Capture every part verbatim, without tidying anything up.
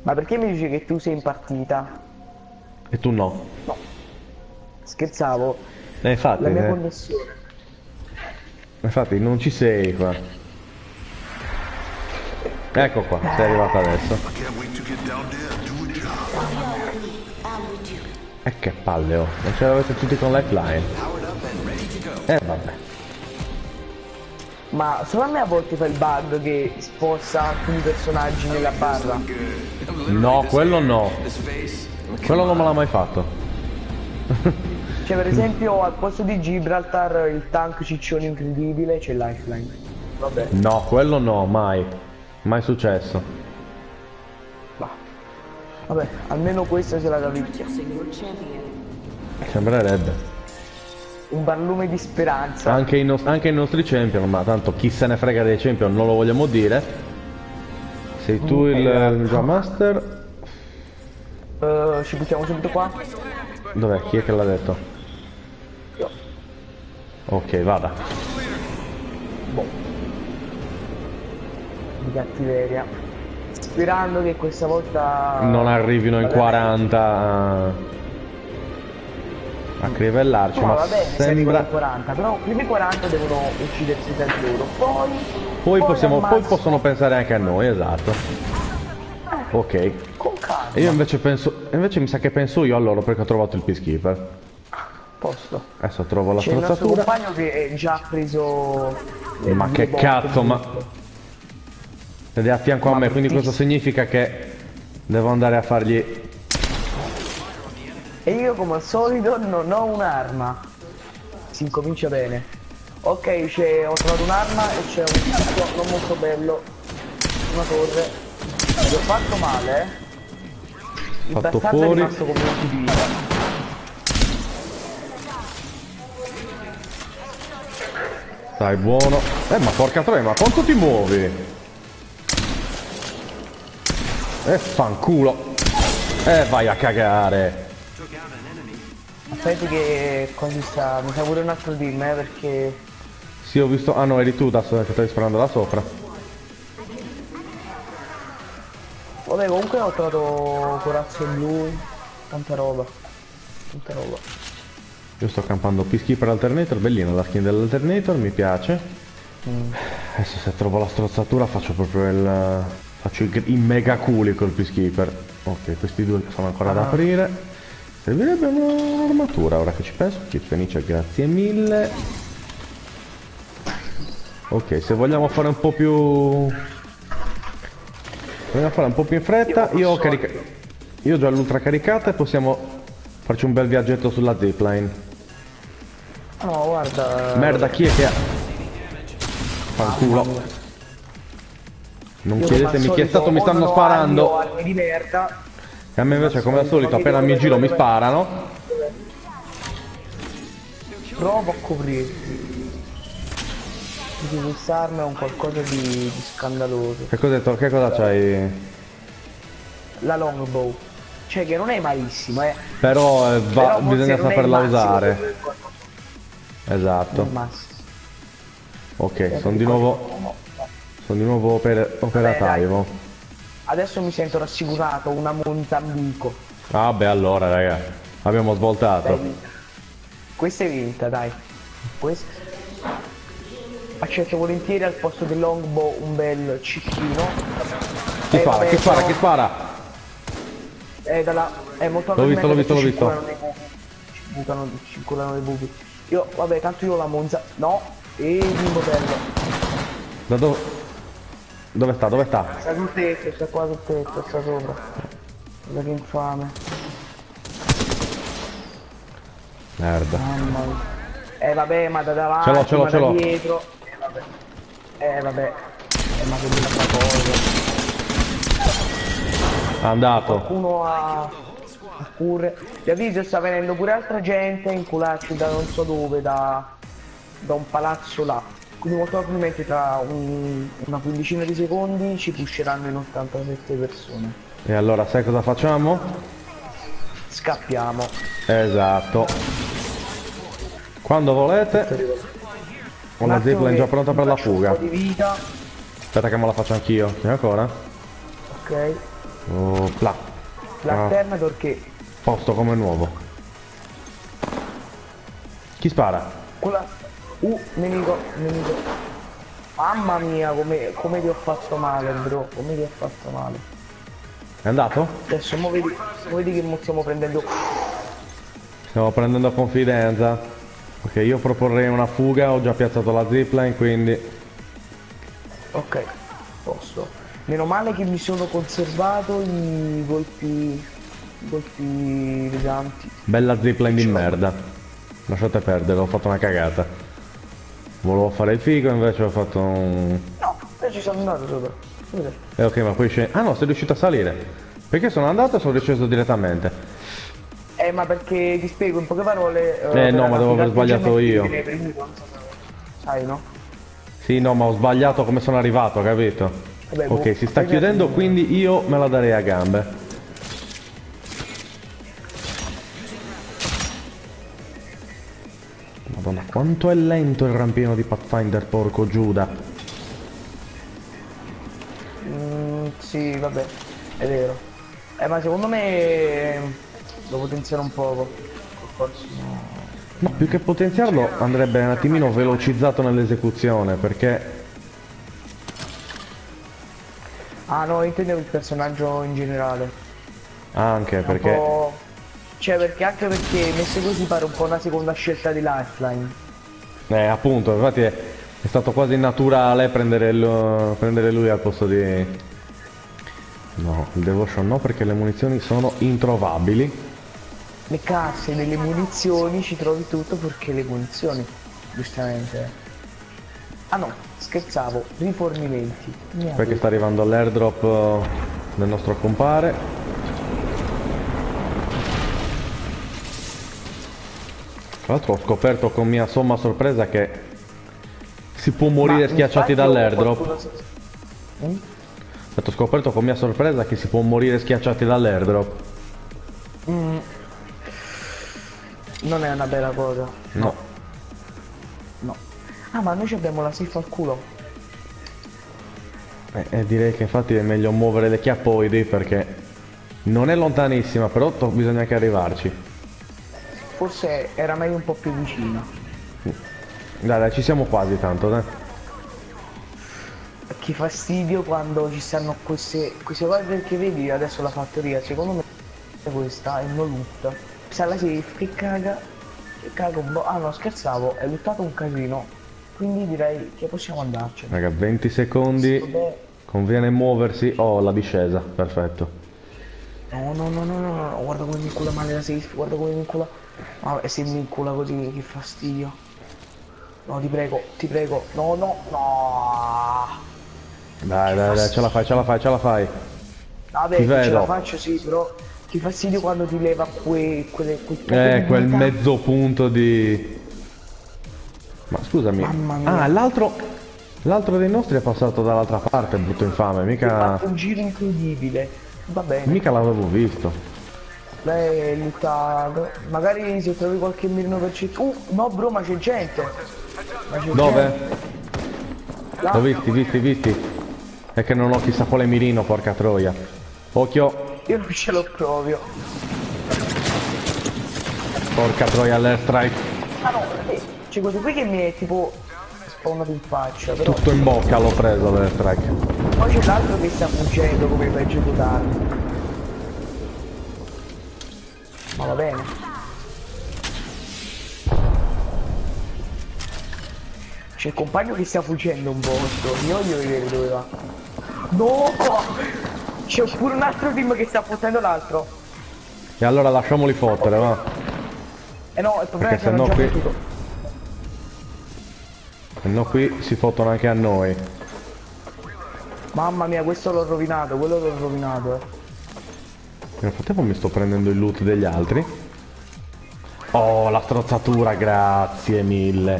Ma perché mi dici che tu sei in partita? E tu no. No. Scherzavo. E infatti, La mia eh, connessione. infatti non ci sei qua. Ecco qua, sei arrivato adesso. E che palle, oh. Non ce l'avete tutti con lifeline. Eh vabbè. Ma solo a me a volte fa il bug che sposta alcuni personaggi nella barra. No, quello no. Quello non me l'ha mai fatto. Cioè per esempio al posto di Gibraltar il tank ciccione incredibile c'è lifeline. Vabbè. No, quello no, mai. Mai successo. Bah. Vabbè, almeno questa se la cavicchia. Sembrerebbe. Un barlume di speranza. Anche i, no anche i nostri champion, ma tanto chi se ne frega dei champion non lo vogliamo dire. Sei tu il, il Jam Master? Uh, ci buttiamo subito qua? Dov'è? Chi è che l'ha detto? Io. Ok, vada. Boh. Di cattiveria. Sperando che questa volta... Non arrivino in quaranta a crivellarci, no, ma va bene, sembra... quaranta, però primi quaranta devono uccidersi tra loro, poi... Poi, possiamo, poi massimo... possono pensare anche a noi, esatto. Ok. Con calma. E io invece penso... Invece mi sa che penso io a loro perché ho trovato il Peacekeeper. Posto. Adesso trovo la C'è il nostro strozzatura. compagno che è già preso... Ma che cazzo, ma... Ed è a fianco a me, quindi questo significa che devo andare a fargli... E io come al solito non ho un'arma. Si incomincia bene. Ok, c'è, ho trovato un'arma e c'è un pezzo non molto bello. Una torre. Gli ho fatto male, eh. Il Fatto bastardo fuori. è rimasto come un di vita. Dai, buono. Eh, ma porca troia, ma quanto ti muovi? E fanculo. E vai a cagare. Aspetti che quasi sta... mi fa pure un altro team, eh, perché... Sì, ho visto... Ah no, eri tu da che stavi sparando da sopra. Vabbè, comunque ho trovato corazze blu, tanta roba. Tanta roba. Io sto campando Peacekeeper Alternator, bellina la skin dell'Alternator, mi piace. Mm. Adesso se trovo la strozzatura faccio proprio il... faccio i, i mega culi col Peacekeeper. Ok, questi due sono ancora ah. da aprire. Servirebbe un'armatura ora che ci penso. Kit Fenice, grazie mille. Ok, se vogliamo fare un po' più... Vogliamo fare un po' più in fretta, io ho carica... Io ho già l'ultra caricata e possiamo farci un bel viaggetto sulla zipline. No, guarda... Merda, chi è che ha... Fanculo. Non chiedetemi chi è stato, mi stanno sparando. Armi di merda. E a me invece come al solito appena mi giro mi sparano. Provo a coprirti. Perché quest'arma è un qualcosa di, di scandaloso. Che cosa, che cosa c'hai? La longbow. Cioè che non è malissimo, eh. Però, eh, va, Però bisogna saperla usare. Esatto. Ok, sono di nuovo. Sono di nuovo oper operativo. Adesso mi sento rassicurato, una Mozambico. Ah beh, allora raga, abbiamo svoltato. Dai, questa è vinta, dai. Questa... Accetto volentieri al posto del longbow un bel cicchino. Chi spara, chi spara, chi spara? Eh, dalla... È molto L'ho visto, l'ho visto, l'ho visto. Ci bucano, circolano dei buchi. Io, vabbè, tanto io la Monza... No, e il modello. Da dove? Dove sta? Dove sta? Sta sul tetto, sta qua sul tetto, sta sopra. Guarda che infame. Merda. Mamma mia. Eh vabbè, ma da davanti, ce l'ho, ce l'ho, ce l'ho. dietro. Eh vabbè. Eh vabbè. Eh, ma che bella cosa. È andato. Qualcuno ha... Pure... Da video sta venendo pure altra gente a incularci da non so dove, da... Da un palazzo là. Quindi molto probabilmente tra un, una quindicina di secondi ci pusheranno in ottantasette persone. E allora sai cosa facciamo? Scappiamo. Esatto. Quando volete. Ho la zipline già pronta per la fuga. Di vita. Aspetta che me la faccio anch'io. C'è ancora? Ok. Oh, pla. L'alternator che... Posto come nuovo. Chi spara? Quella... Uh, nemico, nemico. Mamma mia, come, come ti ho fatto male, bro. Come ti ho fatto male. È andato? Adesso mo vedi, mo vedi che mo stiamo prendendo... Stiamo prendendo confidenza. Ok, io proporrei una fuga, ho già piazzato la zipline, quindi... Ok, posto. Meno male che mi sono conservato i colpi... i colpi pesanti. Bella zipline di merda. Lasciate perdere, ho fatto una cagata. Volevo fare il figo, invece ho fatto un... No, io ci sono andato sopra. Vedete? Eh ok, ma poi scende... Ah no, sei riuscito a salire. Perché sono andato e sono risceso direttamente. Eh, ma perché ti spiego in poche parole... Eh, no, ma devo aver sbagliato io. Sai, no? Sì, no, ma ho sbagliato come sono arrivato, capito? Vabbè, Ok, boh, si sta poi chiudendo, per- quindi io me la darei a gambe. Madonna, quanto è lento il rampino di Pathfinder, porco Giuda. Mm, sì, vabbè, è vero. Eh, ma secondo me lo potenziare un poco. Forse no. No, più che potenziarlo andrebbe un attimino velocizzato nell'esecuzione, perché... Ah no, intendevo il personaggio in generale. Anche È un perché... po'- Cioè, perché anche perché messo così pare un po' una seconda scelta di Lifeline. Eh, appunto, infatti è, è stato quasi naturale prendere, il- prendere lui al posto di... No, il Devotion no, perché le munizioni sono introvabili. Le casse delle munizioni ci trovi tutto perché le munizioni, giustamente. Ah no, scherzavo, rifornimenti. Mia Perché sta arrivando l'airdrop eh, del nostro compare. Tra l'altro ho scoperto con mia somma sorpresa che si può morire Ma schiacciati infatti dall'airdrop. qualcuno si- Mm? Ho scoperto con mia sorpresa che si può morire schiacciati dall'airdrop. Mm. Non è una bella cosa. No. No. Ah, ma noi ci abbiamo la safe al culo. Eh, eh, direi che infatti è meglio muovere le chiappoidi perché non è lontanissima, però to- bisogna anche arrivarci. Forse era meglio un po' più vicino. Dai, dai, ci siamo quasi tanto, dai. Che fastidio quando ci stanno queste, queste cose, perché vedi adesso la fattoria, secondo me questa è non lutta. Sta la safe che caga, che caga un po'. Ah no, scherzavo, è luttato un casino. Quindi direi che possiamo andarcene. Raga, venti secondi, Vabbè. conviene muoversi. Oh, la discesa, perfetto. No, no, no, no, no, no, no, guarda come mi incula male la safe, guarda come mi incula. Ma se mi incula così, che fastidio. No, ti prego, ti prego. No, no, no. Dai, dai, dai, ce la fai, ce la fai, ce la fai. Vabbè, Ti che ce la vedo. faccio, sì, però ti fastidio quando ti leva que, quelle, quel poco Eh, di quel vita. mezzo punto di... Ma scusami. Mamma mia. Ah, l'altro... L'altro dei nostri è passato dall'altra parte, brutto infame, Ho mica... fatto un giro incredibile. Va bene. Mica l'avevo visto. Lei è luttato. Magari se trovi qualche mirino per cento. Uh, no bro, ma c'è gente. Ma c'è Dove? gente. Là. L'ho visti, visti, visti. È che non ho chissà quale mirino, porca troia. Occhio. Io non ce l'ho proprio. Porca troia, l'airstrike. Ah no, eh, c'è questo qui che mi è tipo spawnato in faccia, però. Tutto in bocca l'ho preso l'airstrike. Poi c'è l'altro che sta fuggendo come peggio totale. Ma va bene. C'è il compagno che sta fuggendo un botto. Io voglio vedere dove va. No! C'è pure un altro team che sta fottendo l'altro. E allora lasciamoli fottere, va. Eh no, il problema è Perché che hanno sennò già qui- fottuto. Se no qui si fottono anche a noi. Mamma mia, questo l'ho rovinato, quello l'ho rovinato, eh. Nel frattempo mi sto prendendo il loot degli altri. Oh, la strozzatura, grazie mille.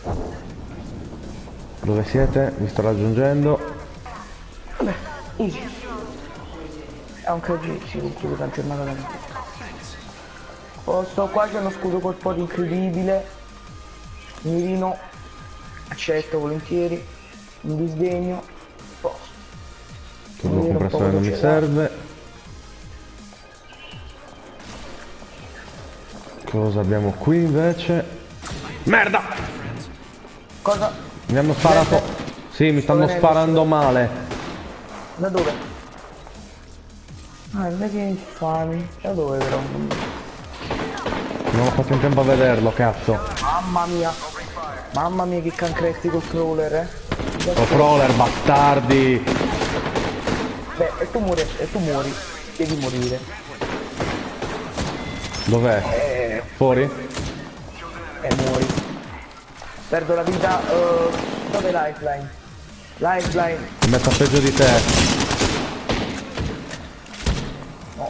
Dove siete? Mi sto raggiungendo. Vabbè, easy. È un K G, si conclude la giornata da me. Oh, sto qua, c'è uno scudo colposo incredibile. Mirino. Accetto volentieri. Un disdegno. Posto. Tu non il compressore non mi serve. Cosa abbiamo qui invece? Merda! Cosa? Mi hanno sparato. Sì, mi stanno sparando male. Da dove? Ah, invece infami. Da dove però? Non ho fatto in tempo a vederlo, cazzo. Mamma mia. Mamma mia che cancretti col crawler, eh. Oh, crawler, bastardi. Beh, e tu muori, e tu muori. Devi morire. Dov'è? Eh, Fuori? e muori. Perdo la vita. Uh, dove è lifeline? Lifeline. Ho messo peggio di te. No.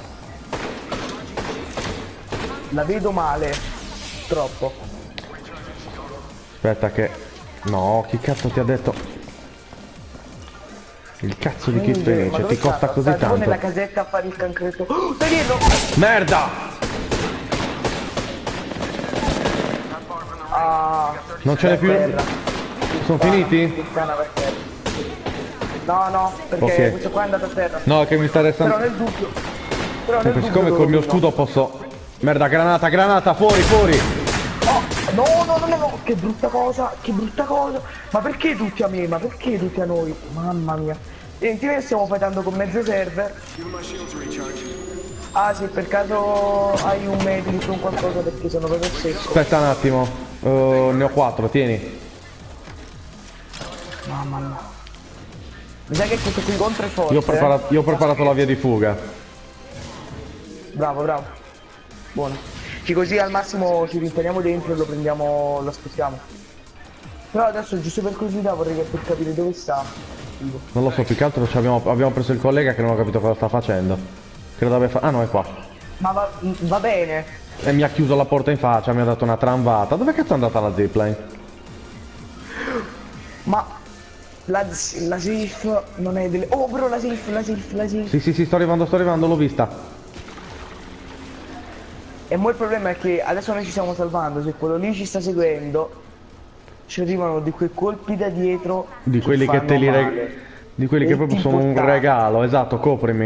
La vedo male. Troppo. Aspetta che... No, chi cazzo ti ha detto? Il cazzo di Kit Fenice ti costa così tanto. Sta nella tanto. casetta a fare il cancretto. Oh, stai dietro! Merda! Ah, Non ce n'è più? terra. Sono finiti? Puttana per terra. No, no, perché Ok. questo qua è andato a terra. No, che mi sta Però restando... nel dubbio. Però nel Sempre, dubbio siccome lo col mio rovino. scudo posso... Merda, granata, granata, fuori, fuori! Oh, no, no, no, no, no, che brutta cosa, che brutta cosa. Ma perché tutti a me? Ma perché tutti a noi? Mamma mia. E ti stiamo fightando con mezzo server. Ah sì, per caso hai un medic o un qualcosa perché sono proprio secco. Aspetta un attimo. Uh, ne ho quattro, tieni. Mamma mia. Mi sa che questo qui contro è forte. Io ho preparato, eh? io ho preparato la via di fuga. Bravo, bravo. Buono. Che così al massimo ci rintreniamo dentro e lo prendiamo, lo aspettiamo. Però adesso giusto per curiosità vorrei che per capire dove sta. Non lo so, più che altro ci abbiamo, abbiamo preso il collega che non ho capito cosa sta facendo. Credo abbia fatto... Ah no, è qua. Ma va, va bene. E mi ha chiuso la porta in faccia, mi ha dato una tramvata. Dove cazzo è andata la zipline? Ma la, la safe non è delle... Oh bro, la safe, la safe, la safe. Sì, sì, sì, sto arrivando, sto arrivando, l'ho vista. E mo il problema è che adesso noi ci stiamo salvando, se quello lì ci sta seguendo, ci arrivano di quei colpi da dietro. Di quelli che te li regalano. Di quelli che proprio sono un regalo, esatto, coprimi.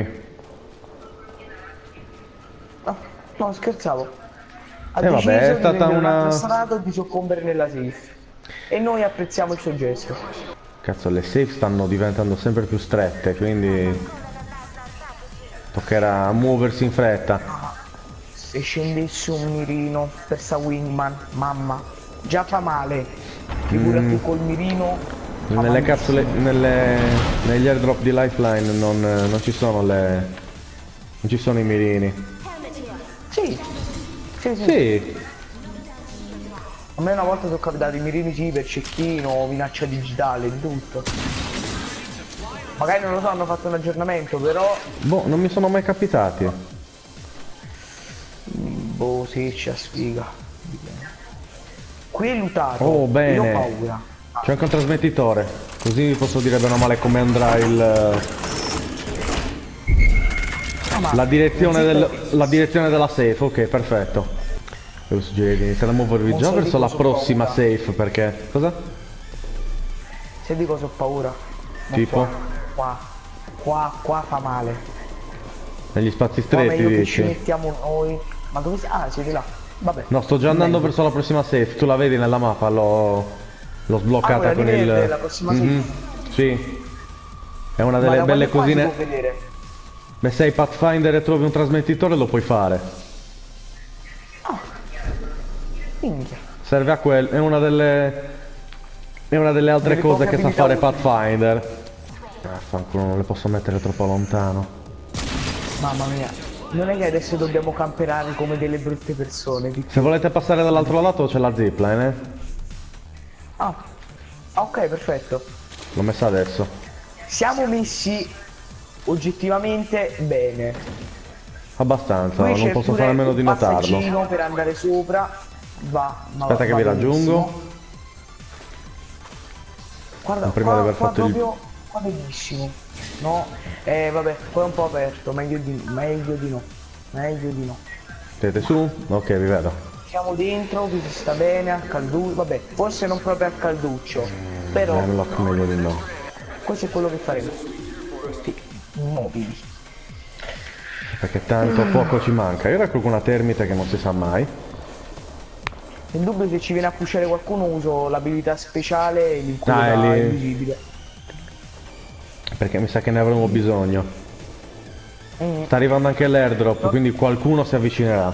No, no, scherzavo. Ha E vabbè, è deciso stata di una... una strada di soccombere nella safe. E noi apprezziamo il suo gesto. Cazzo, le safe stanno diventando sempre più strette, quindi... toccherà muoversi in fretta. Se scendessi un mirino per sta wingman, mamma, già fa male. Figurati mm. col mirino. Nelle capsule, nelle, negli airdrop di Lifeline non, non ci sono le... non ci sono i mirini. Sì. Sì, sì. Sì. A me una volta sono capitati i mirini sì per cecchino, minaccia digitale, di tutto. Magari non lo so, hanno fatto un aggiornamento, però... Boh, non mi sono mai capitati. Boh, sì, c'è sfiga. Qui è lutato. Oh, bene. Io ho paura. C'è anche un trasmettitore. Così posso dire bene o male come andrà il... Ah, la direzione del... la direzione della safe, ok, perfetto. Devo suggerire di iniziare a muovervi già verso la prossima safe, perché... Cosa? Se di cosa ho paura. Tipo? Qua. Qua, qua fa male. Negli spazi Qua stretti, meglio che dici? ci mettiamo noi. Ma dove si... Ah, siete là. Vabbè. No, sto già andando meglio. verso la prossima safe. Tu la vedi nella mappa, l'ho... l'ho sbloccata ah, con verde, il... la prossima mm-hmm. safe. Sì. È una delle Ma belle cosine... Si può vedere? Beh, sei Pathfinder e trovi un trasmettitore lo puoi fare. Ah. Minchia. Serve a quel... è una delle... è una delle altre Delle cose che sa fare utili. Pathfinder. Ah, fanculo, non le posso mettere troppo lontano. Mamma mia. Non è che adesso dobbiamo camperare come delle brutte persone. Di... Se volete passare dall'altro lato c'è la zipline, eh? Ah. Ok, perfetto. L'ho messa adesso. Siamo messi oggettivamente bene. Abbastanza, Qui non c'è posso pure fare a meno di un notarlo. passaggino per andare sopra. Va, ma Aspetta va, che va vi benissimo. raggiungo. Guarda, Prima qua, di aver qua fatto il- proprio, qua benissimo. No, eh vabbè, qua è un po' aperto, meglio di, meglio di no. Meglio di no. Siete su? Ok, vi vedo. Siamo dentro, qui si sta bene, a calduccio, vabbè, forse non proprio a calduccio, però Hemlock meglio di no. questo è quello che faremo. Sì. mobili. Perché tanto poco ci manca. Io recluto una termite che non si sa mai. In dubbio se ci viene a pushare qualcuno uso l'abilità speciale e l'incubo Ah, da lì. invisibile. Perché mi sa che ne avremo bisogno. Mm, Sta arrivando anche l'airdrop, quindi qualcuno si avvicinerà.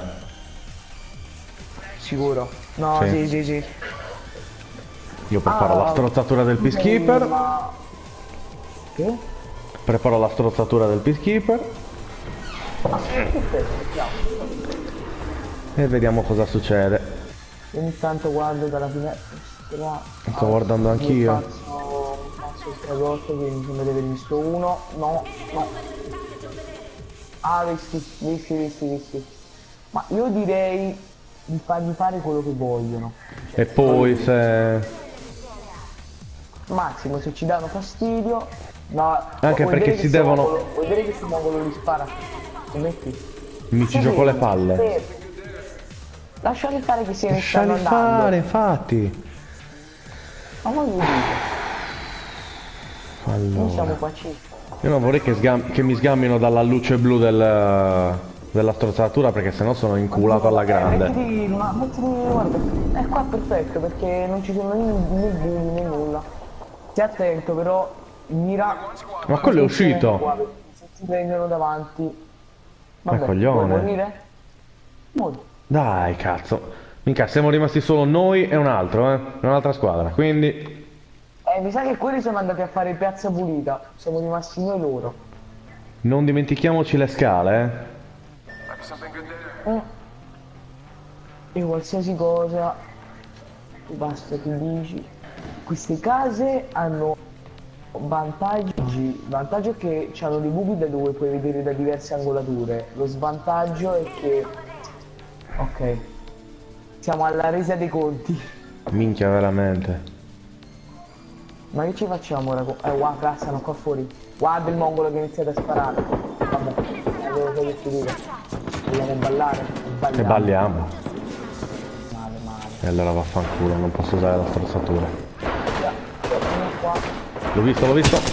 sicuro. No, Sì. sì, sì, sì. Io preparo la Ah, strozzatura del peacekeeper. Ma... Che? Preparo la strozzatura del peacekeeper. E vediamo cosa succede. Ogni tanto guardo dalla finestra. Sto guardando anch'io. Faccio, faccio il tradotto, quindi mi deve visto uno. No, no. Ah, visti, visti, visti, visti. Ma io direi di fargli fare quello che vogliono. E poi se... Massimo, se ci danno fastidio. No, Anche vuoi perché vedere si che devono- mongolo- Vuoi vedere che se mongolo li spara? Lo metti? mi ci gioco le palle. Fermi. Lasciali fare che se ne stanno Lasciali andando. fare, infatti. Ma voi mi dite, noi Allora. siamo qua circa. Io non vorrei che, sgam- che mi sgammino dalla luce blu del- della strozzatura perché sennò sono inculato alla grande. Mettiti una, mettiti, guarda, è qua perfetto perché non ci sono né, né buni né nulla. Stai attento però, mira. Ma quello è uscito. Qua, perché se ti prendono davanti. Ma coglione. Vuoi morire? Muori. Dai, cazzo. Minchia, siamo rimasti solo noi e un altro, eh. Un'altra squadra. Quindi, Eh, mi sa che quelli sono andati a fare piazza pulita. Siamo rimasti noi loro. non dimentichiamoci le scale, eh. Mm. E qualsiasi cosa, basta che dici. Queste case hanno vantaggi. Vantaggio è che hanno dei buchi da dove puoi vedere da diverse angolature. Lo svantaggio è che... Ok. Siamo alla resa dei conti. Minchia, veramente. Ma che ci facciamo ora? Eh, guarda, cazzano qua fuori. Guarda il mongolo che ha iniziato a sparare. Vabbè, avevo che ti dire. Vogliamo ballare? Balliamo. E balliamo. Male, male. E allora vaffanculo, non posso usare la strozzatura. Già, torniamo qua. L'ho visto, l'ho visto.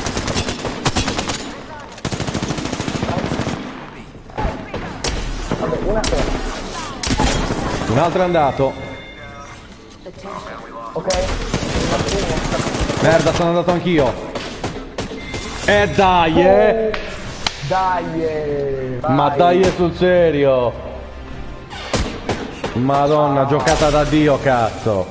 Vabbè, una sola. Un altro è andato. Ok? Merda, sono andato anch'io. E dai, eh. Dai, eh, vai. Ma dai, è sul serio. Madonna, giocata da Dio, cazzo.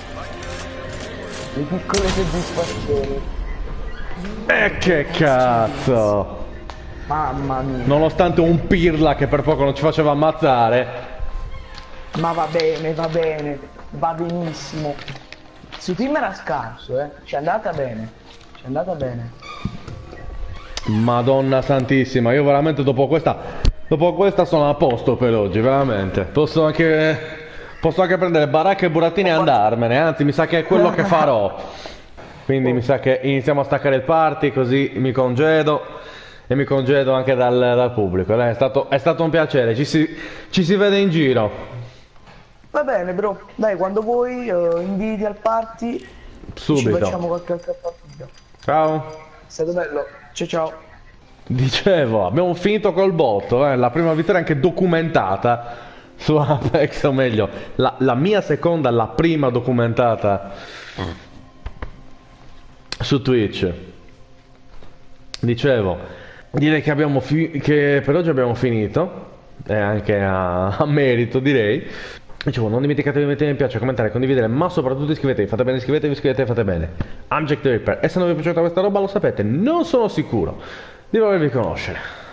Le piccole soddisfazioni. E che cazzo. Mamma mia. Nonostante un pirla che per poco non ci faceva ammazzare. Ma va bene, va bene. Va benissimo. Su team era scarso, eh. Ci è andata bene. Ci è andata bene. Madonna santissima, io veramente dopo questa dopo questa sono a posto per oggi, veramente. Posso anche posso anche prendere baracca e burattini e andarmene, anzi mi sa che è quello che farò. Quindi mi sa che iniziamo a staccare il party, così mi congedo e mi congedo anche dal, dal pubblico. Dai, è stato, è stato un piacere, ci si, ci si vede in giro. Va bene, bro. Dai, quando vuoi, uh, inviti al party. Subito. Ci facciamo qualche altra partita. Ciao. È stato bello. Ciao ciao. Dicevo, abbiamo finito col botto, eh? La prima vittoria anche documentata su Apex, o meglio, la, la mia seconda, la prima documentata su Twitch. Dicevo, direi che, abbiamo fi che per oggi abbiamo finito, e anche a, a merito direi. Dicevo, non dimenticatevi di mettere mi piace, commentare, condividere, ma soprattutto iscrivetevi, fate bene, iscrivetevi, iscrivetevi, fate bene. I'm Jack the Ripper, e se non vi è piaciuta questa roba lo sapete, non sono sicuro di volervi conoscere.